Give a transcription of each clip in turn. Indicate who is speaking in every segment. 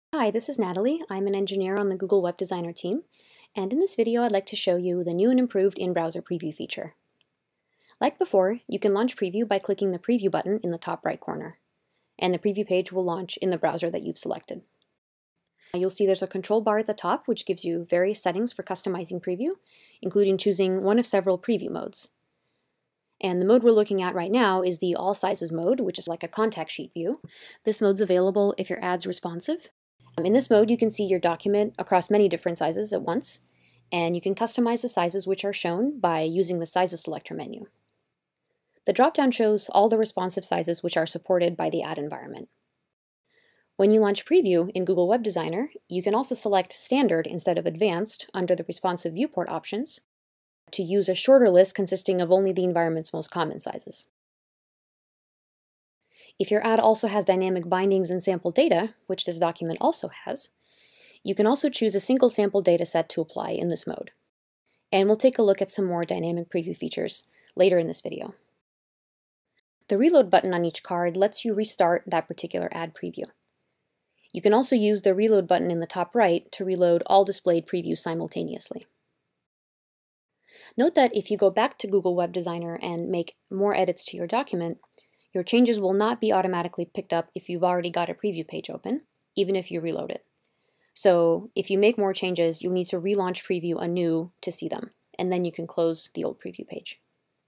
Speaker 1: Hi, this is Natalie. I'm an engineer on the Google Web Designer team, and in this video I'd like to show you the new and improved in-browser preview feature. Like before, you can launch Preview by clicking the Preview button in the top right corner, and the Preview page will launch in the browser that you've selected. You'll see there's a control bar at the top which gives you various settings for customizing Preview, including choosing one of several preview modes. And the mode we're looking at right now is the All Sizes mode, which is like a contact sheet view. This mode's available if your ad's responsive. In this mode, you can see your document across many different sizes at once, and you can customize the sizes which are shown by using the Sizes Selector menu. The dropdown shows all the responsive sizes which are supported by the ad environment. When you launch Preview in Google Web Designer, you can also select Standard instead of Advanced under the responsive viewport options to use a shorter list consisting of only the environment's most common sizes. If your ad also has dynamic bindings and sample data, which this document also has, you can also choose a single sample data set to apply in this mode. And we'll take a look at some more dynamic preview features later in this video. The reload button on each card lets you restart that particular ad preview. You can also use the reload button in the top right to reload all displayed previews simultaneously. Note that if you go back to Google Web Designer and make more edits to your document, your changes will not be automatically picked up if you've already got a preview page open, even if you reload it. So if you make more changes, you'll need to relaunch Preview anew to see them, and then you can close the old preview page.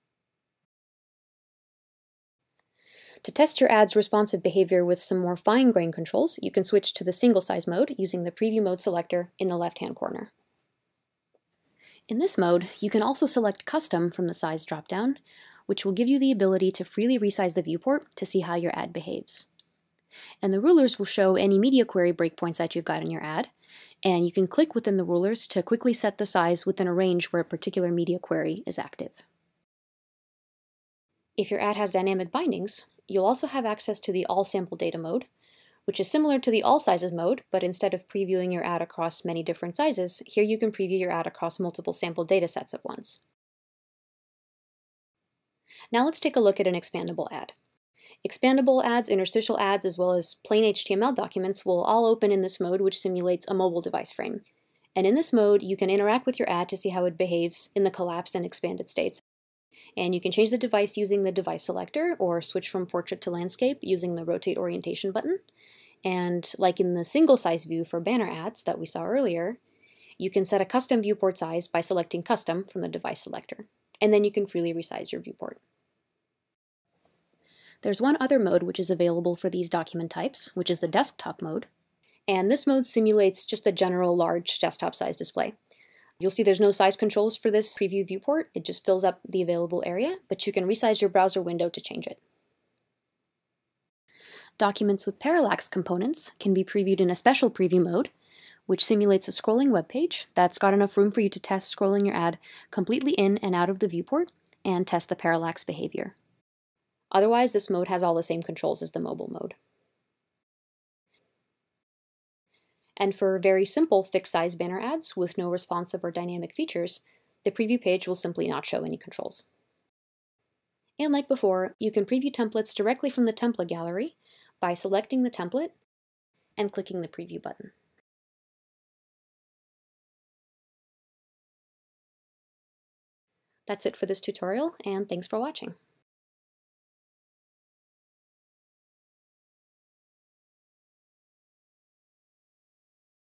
Speaker 1: To test your ad's responsive behavior with some more fine-grained controls, you can switch to the single size mode using the Preview Mode selector in the left-hand corner. In this mode, you can also select Custom from the Size dropdown, which will give you the ability to freely resize the viewport to see how your ad behaves. And the rulers will show any media query breakpoints that you've got in your ad, and you can click within the rulers to quickly set the size within a range where a particular media query is active. If your ad has dynamic bindings, you'll also have access to the All Sample Data mode, which is similar to the All Sizes mode, but instead of previewing your ad across many different sizes, here you can preview your ad across multiple sample data sets at once. Now let's take a look at an expandable ad. Expandable ads, interstitial ads, as well as plain HTML documents will all open in this mode, which simulates a mobile device frame. And in this mode, you can interact with your ad to see how it behaves in the collapsed and expanded states. And you can change the device using the device selector or switch from portrait to landscape using the rotate orientation button. And like in the single size view for banner ads that we saw earlier, you can set a custom viewport size by selecting custom from the device selector. And then you can freely resize your viewport. There's one other mode which is available for these document types, which is the desktop mode. And this mode simulates just a general large desktop size display. You'll see there's no size controls for this preview viewport. It just fills up the available area, but you can resize your browser window to change it. Documents with parallax components can be previewed in a special preview mode, which simulates a scrolling web page that's got enough room for you to test scrolling your ad completely in and out of the viewport and test the parallax behavior. Otherwise, this mode has all the same controls as the mobile mode. And for very simple fixed-size banner ads with no responsive or dynamic features, the preview page will simply not show any controls. And like before, you can preview templates directly from the template gallery by selecting the template and clicking the preview button. That's it for this tutorial, and thanks for watching.